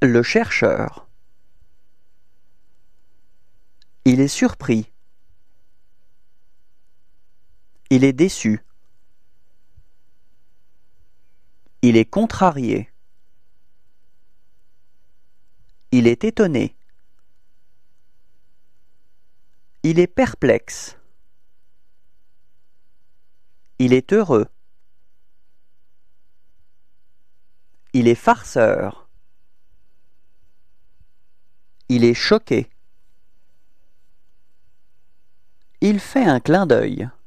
Le chercheur. Il est surpris. Il est déçu. Il est contrarié. Il est étonné. Il est perplexe. Il est heureux. Il est farceur. Il est choqué. Il fait un clin d'œil.